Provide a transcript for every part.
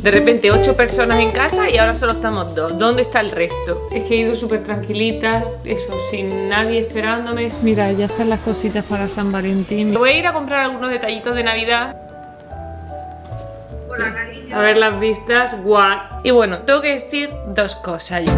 De repente 8 personas en casa y ahora solo estamos 2. ¿Dónde está el resto? Es que he ido súper tranquilitas, eso, sin nadie esperándome. Mira, ya están las cositas para San Valentín. Voy a ir a comprar algunos detallitos de Navidad. Hola, cariño. A ver las vistas, guau. Y bueno, tengo que decir 2 cosas yo.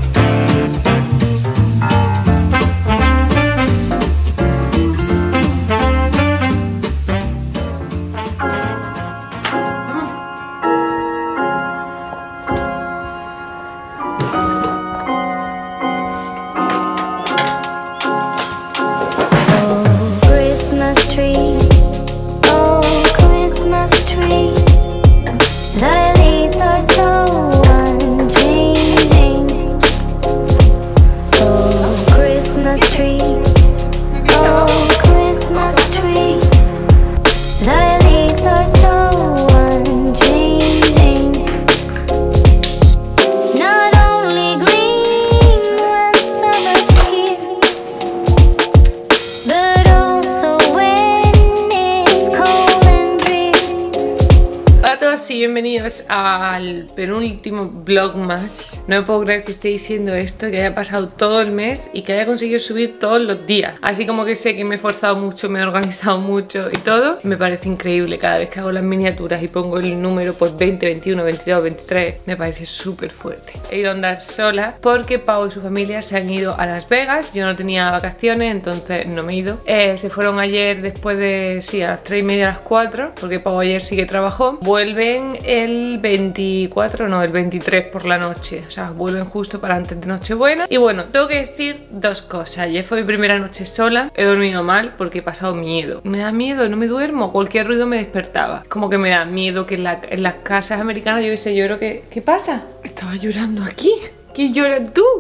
Sí, bienvenidos al penúltimo vlog más. No me puedo creer que esté diciendo esto, que haya pasado todo el mes y que haya conseguido subir todos los días. Así como que sé que me he esforzado mucho, me he organizado mucho y todo. Me parece increíble cada vez que hago las miniaturas y pongo el número por 20, 21, 22, 23. Me parece súper fuerte. He ido a andar sola porque Pau y su familia se han ido a Las Vegas. Yo no tenía vacaciones, entonces no me he ido. Se fueron ayer después de, sí, a las 3:30, a las 4, porque Pau ayer sí que trabajó. Vuelven el 24, no, el 23 por la noche. O sea, vuelven justo para antes de Nochebuena. Y bueno, tengo que decir 2 cosas. Ayer fue mi primera noche sola. He dormido mal porque he pasado miedo. Me da miedo, no me duermo. Cualquier ruido me despertaba. Como que me da miedo que en las casas americanas, yo qué sé, yo creo que... ¿Qué pasa? Estaba llorando aquí. ¿Qué lloras tú?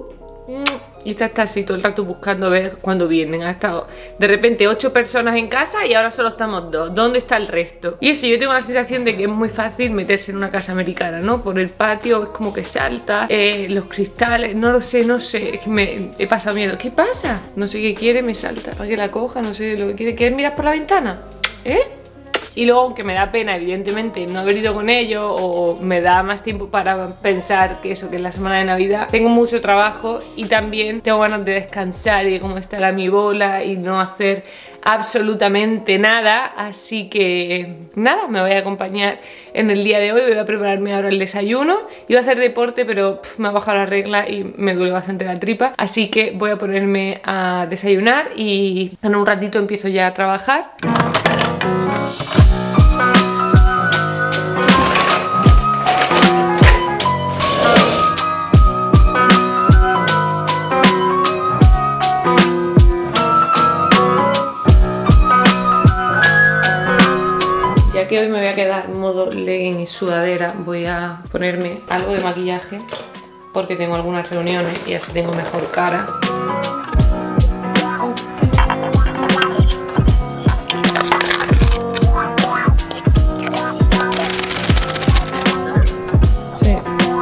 Y está así todo el rato buscando a ver cuándo vienen. Ha estado de repente 8 personas en casa y ahora solo estamos 2. ¿Dónde está el resto? Y eso, yo tengo la sensación de que es muy fácil meterse en una casa americana, ¿no? Por el patio es como que salta, los cristales, no lo sé, no sé. Es que me he pasado miedo. ¿Qué pasa? No sé qué quiere, me salta. Para que la coja, no sé lo que quiere. ¿Quieres mirar por la ventana? Y luego, aunque me da pena, evidentemente, no haber ido con ellos, o me da más tiempo para pensar que eso, que es la semana de Navidad, tengo mucho trabajo y también tengo ganas de descansar y de cómo estar a mi bola y no hacer absolutamente nada. Así que nada, me voy a acompañar en el día de hoy. Voy a prepararme ahora el desayuno. Iba a hacer deporte, pero me ha bajado la regla y me duele bastante la tripa. Así que voy a ponerme a desayunar y en un ratito empiezo ya a trabajar. Que hoy me voy a quedar en modo legging y sudadera, voy a ponerme algo de maquillaje porque tengo algunas reuniones y así tengo mejor cara. Sí.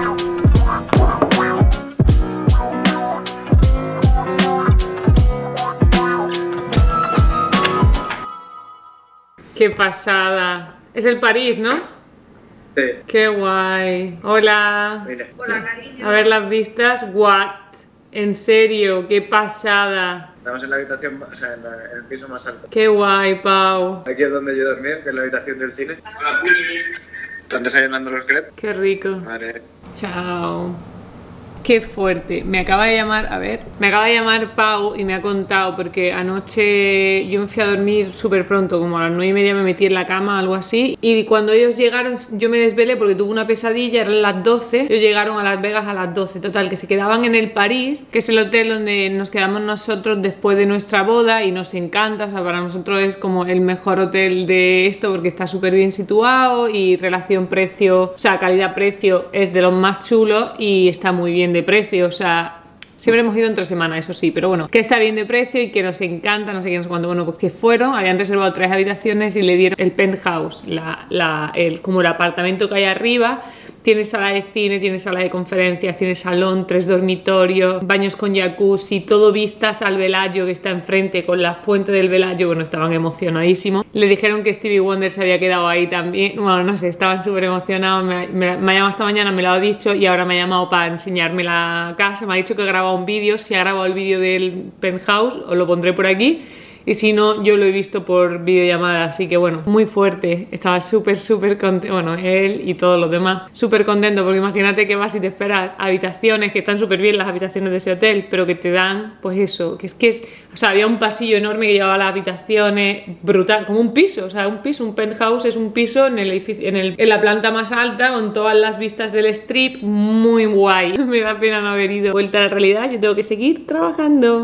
¡Qué pasada! Es el París, ¿no? Sí. ¡Qué guay! ¡Hola! Mira. Hola, cariño. A ver las vistas. ¿What? ¿En serio? ¡Qué pasada! Estamos en la habitación, o sea, en el piso más alto. ¡Qué guay, Pau! Aquí es donde yo dormía, que es la habitación del cine. Están desayunando los crepes. ¡Qué rico! Vale. Chao. Qué fuerte. Me acaba de llamar, a ver, me acaba de llamar Pau y me ha contado, porque anoche yo me fui a dormir súper pronto, como a las 9:30 me metí en la cama, algo así, y cuando ellos llegaron yo me desvelé porque tuve una pesadilla, eran las 12, ellos llegaron a Las Vegas a las 12, total, que se quedaban en el París, que es el hotel donde nos quedamos nosotros después de nuestra boda y nos encanta, o sea, para nosotros es como el mejor hotel de esto porque está súper bien situado y relación precio, o sea, calidad-precio es de los más chulos y está muy bien de precio, o sea, siempre hemos ido entre semana, eso sí, pero bueno, que está bien de precio y que nos encanta, no sé qué, no sé cuándo. Bueno, pues que fueron, habían reservado 3 habitaciones y le dieron el penthouse, como el apartamento que hay arriba, Tiene sala de cine, tiene sala de conferencias, tiene salón, 3 dormitorios, baños con jacuzzi, todo vistas al Bellagio que está enfrente con la fuente del Bellagio. Bueno, estaban emocionadísimos. Le dijeron que Stevie Wonder se había quedado ahí también. Bueno, no sé, estaban súper emocionados. Me ha llamado esta mañana, me lo ha dicho y ahora me ha llamado para enseñarme la casa. Me ha dicho que ha grabado un vídeo. Si ha grabado el vídeo del penthouse, os lo pondré por aquí. Y si no, yo lo he visto por videollamada, así que bueno, muy fuerte. Estaba súper contento, bueno, él y todos los demás, súper contento, porque imagínate que vas y te esperas habitaciones, que están súper bien las habitaciones de ese hotel, pero que te dan, pues eso, o sea, había un pasillo enorme que llevaba las habitaciones, brutal, como un piso, o sea, un penthouse es un piso en el edificio, en la planta más alta, con todas las vistas del strip, muy guay. Me da pena no haber ido. Vuelta a la realidad, yo tengo que seguir trabajando.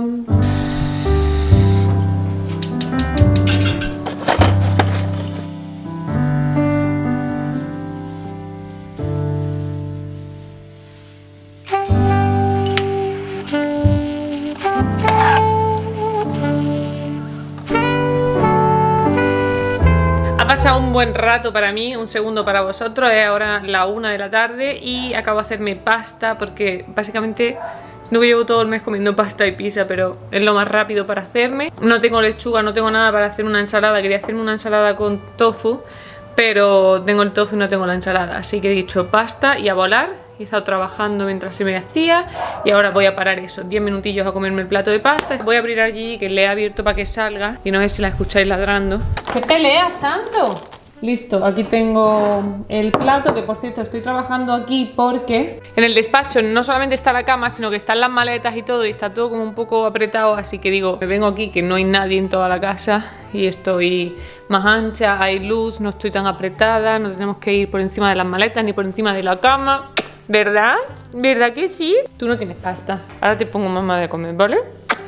Ha pasado un buen rato para mí, un segundo para vosotros, es ahora la 1 de la tarde y acabo de hacerme pasta porque básicamente no llevo todo el mes comiendo pasta y pizza, pero es lo más rápido para hacerme. No tengo lechuga, no tengo nada para hacer una ensalada, quería hacerme una ensalada con tofu, pero tengo el tofu y no tengo la ensalada, así que he dicho pasta y a volar. He estado trabajando mientras se me hacía y ahora voy a parar eso, 10 minutillos a comerme el plato de pasta. Voy a abrir allí, que le he abierto para que salga y no sé si la escucháis ladrando. ¿Qué peleas tanto? Listo, aquí tengo el plato, que por cierto estoy trabajando aquí porque en el despacho no solamente está la cama, sino que están las maletas y todo, y está todo como un poco apretado, así que digo, me vengo aquí que no hay nadie en toda la casa y estoy más ancha, hay luz, no estoy tan apretada, no tenemos que ir por encima de las maletas ni por encima de la cama. ¿Verdad? ¿Verdad que sí? Tú no tienes pasta. Ahora te pongo mamá de comer, ¿vale?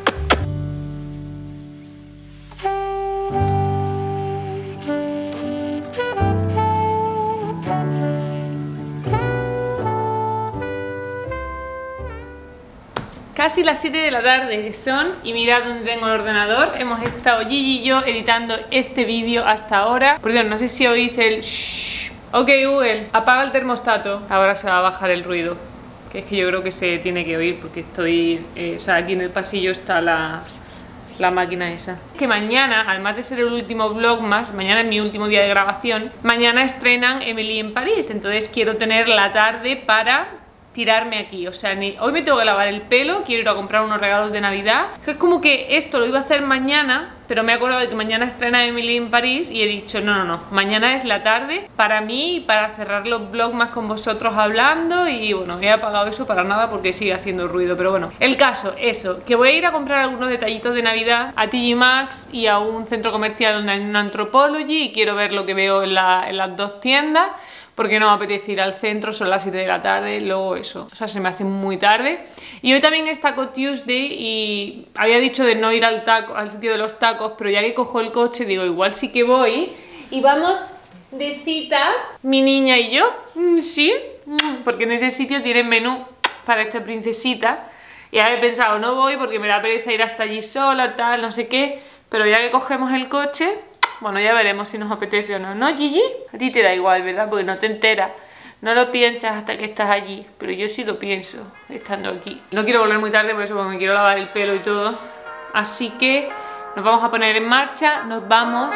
Casi las 7 de la tarde son y mirad dónde tengo el ordenador. Hemos estado Gigi y yo editando este vídeo hasta ahora. Por Dios, no sé si oís el shhh. Ok Google, apaga el termostato. Ahora se va a bajar el ruido, que es que yo creo que se tiene que oír porque estoy, o sea, aquí en el pasillo está la máquina esa. Que mañana, además de ser el último vlog más, mañana es mi último día de grabación, mañana estrenan Emily en París, entonces quiero tener la tarde para tirarme aquí, o sea, hoy me tengo que lavar el pelo, quiero ir a comprar unos regalos de Navidad, que es como que esto lo iba a hacer mañana, pero me he acordado de que mañana estrena Emily en París y he dicho, no, mañana es la tarde para mí y para cerrar los vlogs más con vosotros hablando y bueno, he apagado eso para nada porque sigue haciendo ruido, pero bueno, el caso, eso, que voy a ir a comprar algunos detallitos de Navidad a TJ Maxx y a un centro comercial donde hay una Anthropologie y quiero ver lo que veo en las dos tiendas, porque no me apetece ir al centro, son las 7 de la tarde, luego eso, o sea, se me hace muy tarde. Y hoy también es Taco Tuesday y había dicho de no ir al sitio de los tacos, pero ya que cojo el coche, digo, igual sí que voy. Y vamos de cita, mi niña y yo, sí, porque en ese sitio tienen menú para esta princesita. Y había pensado, no voy porque me da pereza ir hasta allí sola, tal, no sé qué, pero ya que cogemos el coche... Bueno, ya veremos si nos apetece o no. ¿No, Gigi? A ti te da igual, ¿verdad? Porque no te enteras. No lo piensas hasta que estás allí. Pero yo sí lo pienso, estando aquí. No quiero volver muy tarde por eso, porque me quiero lavar el pelo y todo. Así que nos vamos a poner en marcha. Nos vamos.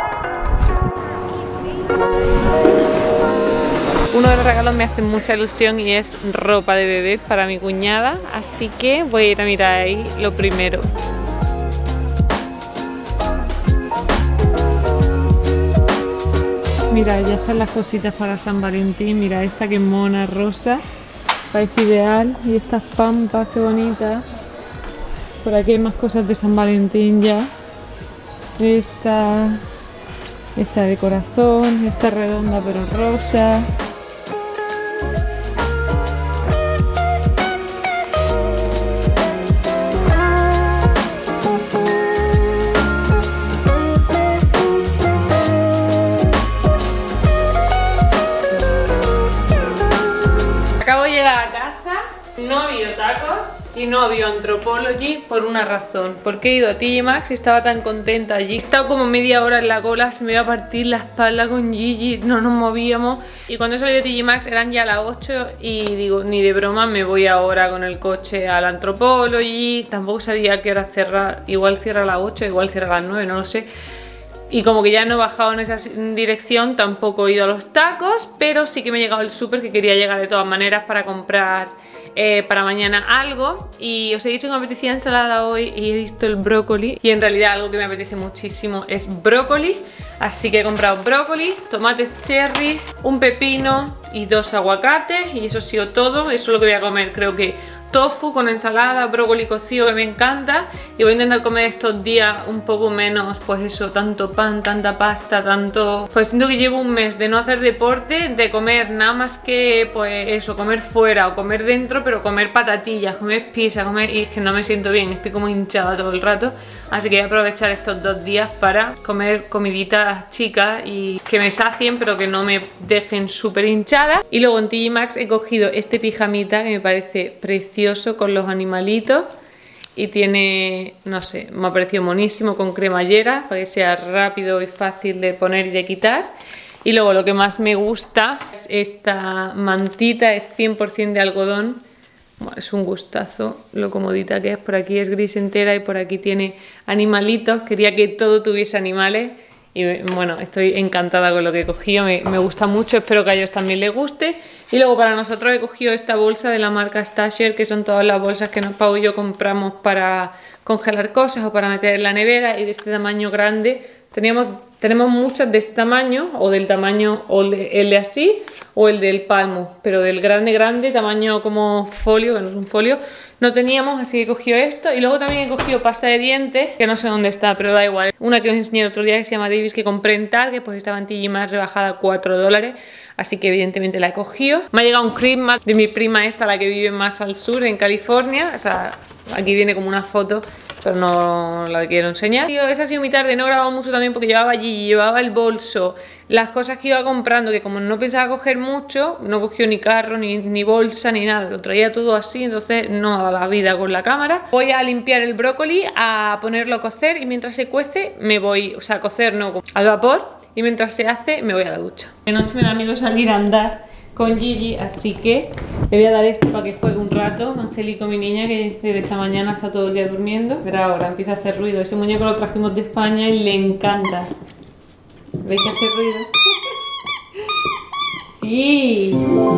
Uno de los regalos me hace mucha ilusión y es ropa de bebé para mi cuñada. Así que voy a ir a mirar ahí lo primero. Mira, ya están las cositas para San Valentín. Mira, esta que es mona, rosa, parece ideal. Y estas pampas, qué bonitas. Por aquí hay más cosas de San Valentín ya. Esta de corazón, esta redonda pero rosa. Acabo de llegar a casa, no ha habido tacos y no había Anthropologie por una razón. Porque he ido a TJ Maxx y estaba tan contenta allí. He estado como media hora en la cola, se me iba a partir la espalda con Gigi, no nos movíamos. Y cuando he salido de TJ Maxx eran ya las 8 y digo, ni de broma me voy ahora con el coche al Anthropologie. Tampoco sabía a qué hora cerrar, igual cierra a las 8, igual cierra a las 9, no lo sé. Y como que ya no he bajado en esa dirección, tampoco he ido a los tacos, pero sí que me he llegado al súper, que quería llegar de todas maneras para comprar para mañana algo. Y os he dicho que me apetecía ensalada hoy y he visto el brócoli, y en realidad algo que me apetece muchísimo es brócoli, así que he comprado brócoli, tomates cherry, un pepino y 2 aguacates, y eso ha sido todo. Eso es lo que voy a comer, creo que tofu con ensalada, brócoli cocido, que me encanta, y voy a intentar comer estos días un poco menos, pues eso, tanto pan, tanta pasta, tanto... Pues siento que llevo un mes de no hacer deporte, de comer nada más que, pues eso, comer fuera o comer dentro, pero comer patatillas, comer pizza, comer... y es que no me siento bien, estoy como hinchada todo el rato, así que voy a aprovechar estos 2 días para comer comiditas chicas y que me sacien, pero que no me dejen súper hinchada. Y luego en TJ Maxx he cogido este pijamita que me parece precioso, con los animalitos, y tiene, no sé, me ha parecido monísimo, con cremallera para que sea rápido y fácil de poner y de quitar. Y luego lo que más me gusta es esta mantita, es 100% de algodón. Bueno, es un gustazo lo comodita que es. Por aquí es gris entera y por aquí tiene animalitos. Quería que todo tuviese animales. Y bueno, estoy encantada con lo que he cogido, me gusta mucho, espero que a ellos también les guste. Y luego para nosotros he cogido esta bolsa de la marca Stasher, que son todas las bolsas que Pau y yo compramos para congelar cosas o para meter en la nevera, y de este tamaño grande. Tenemos muchas de este tamaño, o del tamaño, o el de así, o el del palmo, pero del grande, tamaño como folio, que no es un folio, no teníamos, así que he cogido esto. Y luego también he cogido pasta de dientes, que no sé dónde está, pero da igual. Una que os enseñé el otro día, que se llama Davis, que compré en Target, pues estaba en TJ Maxx rebajada a $4, así que evidentemente la he cogido. Me ha llegado un Christmas de mi prima esta, la que vive más al sur, en California, o sea, aquí viene como una foto, pero no la quiero enseñar. Esa ha sido mi tarde, no he grabado mucho también porque llevaba allí, llevaba el bolso, las cosas que iba comprando, que como no pensaba coger mucho, no cogió ni carro, ni bolsa, ni nada, lo traía todo así, entonces no daba la vida con la cámara. Voy a limpiar el brócoli, a ponerlo a cocer, y mientras se cuece me voy, o sea, a cocer no, al vapor, y mientras se hace me voy a la ducha. De noche me da miedo salir a andar con Gigi, así que le voy a dar esto para que juegue un rato. Angélico, mi niña, que desde esta mañana está todo el día durmiendo, pero ahora empieza a hacer ruido. Ese muñeco lo trajimos de España y le encanta. ¿Veis que hace ruido? Sí.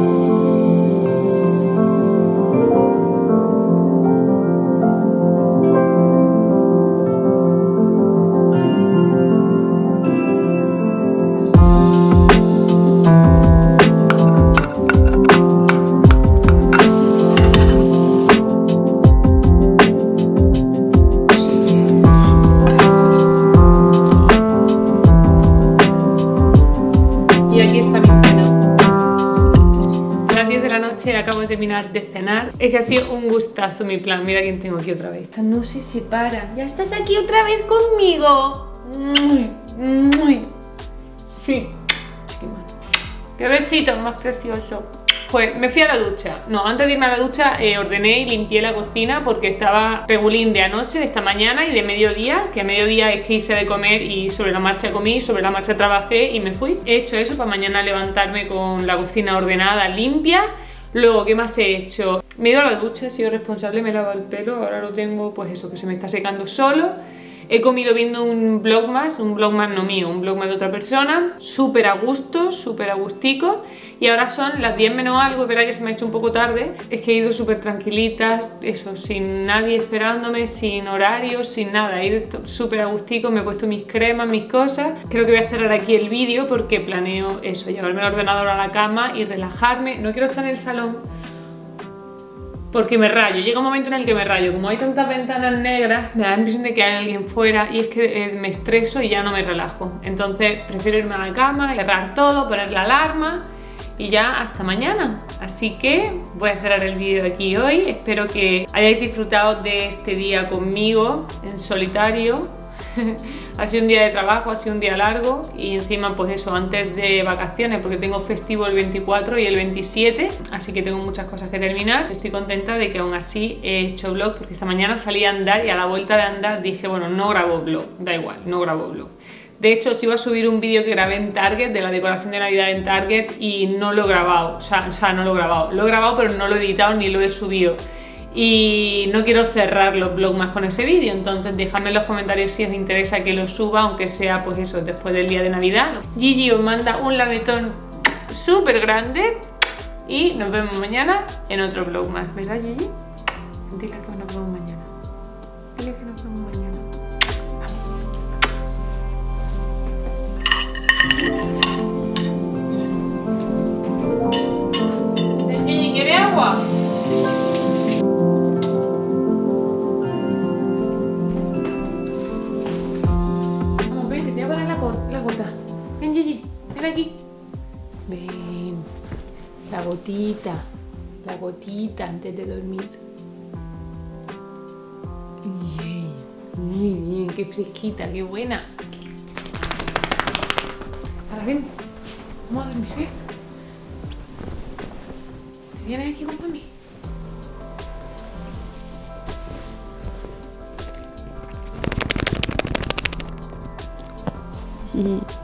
Acabo de terminar de cenar. Es que ha sido un gustazo mi plan. Mira quién tengo aquí otra vez. Esta no se separa. Ya estás aquí otra vez conmigo. Sí. Qué besito más precioso. Pues me fui a la ducha. No, antes de irme a la ducha ordené y limpié la cocina, porque estaba regulín de anoche, de esta mañana y de mediodía, que a mediodía es que hice de comer y sobre la marcha comí, sobre la marcha trabajé y me fui. He hecho eso para mañana levantarme con la cocina ordenada, limpia. Luego, ¿qué más he hecho? Me he ido a la ducha, he sido responsable, me he lavado el pelo, ahora lo tengo, pues eso, que se me está secando solo. He comido viendo un vlogmas no mío, un vlogmas de otra persona, súper a gusto, súper a gustico. Y ahora son las 10 menos algo, es verdad que se me ha hecho un poco tarde. Es que he ido súper tranquilitas, eso, sin nadie esperándome, sin horarios, sin nada. He ido súper a gustico, me he puesto mis cremas, mis cosas. Creo que voy a cerrar aquí el vídeo porque planeo eso, llevarme el ordenador a la cama y relajarme. No quiero estar en el salón porque me rayo, llega un momento en el que me rayo. Como hay tantas ventanas negras, me da la impresión de que hay alguien fuera y es que me estreso y ya no me relajo. Entonces prefiero irme a la cama, cerrar todo, poner la alarma y ya hasta mañana. Así que voy a cerrar el vídeo aquí hoy. Espero que hayáis disfrutado de este día conmigo en solitario. Ha sido un día de trabajo, ha sido un día largo y encima pues eso, antes de vacaciones, porque tengo festivo el 24 y el 27, así que tengo muchas cosas que terminar. Estoy contenta de que aún así he hecho vlog, porque esta mañana salí a andar y a la vuelta de andar dije, bueno, no grabo vlog, da igual, no grabo vlog. De hecho, os iba a subir un vídeo que grabé en Target, de la decoración de Navidad en Target, y no lo he grabado, o sea, no lo he grabado. Lo he grabado pero no lo he editado ni lo he subido. Y no quiero cerrar los vlogs más con ese vídeo, entonces dejadme en los comentarios si os interesa que lo suba, aunque sea pues eso, después del día de Navidad. Gigi os manda un lametón súper grande y nos vemos mañana en otro vlog más, ¿verdad, Gigi? Dile que nos vemos mañana. Dile que nos vemos mañana. Gigi, ¿quiere agua? La gota. Ven, Gigi, ven aquí. Ven. La gotita antes de dormir. Bien. Muy bien, qué fresquita, qué buena. Ahora ven, vamos a dormir, ¿eh? ¿Te vienes aquí con mami? Sí.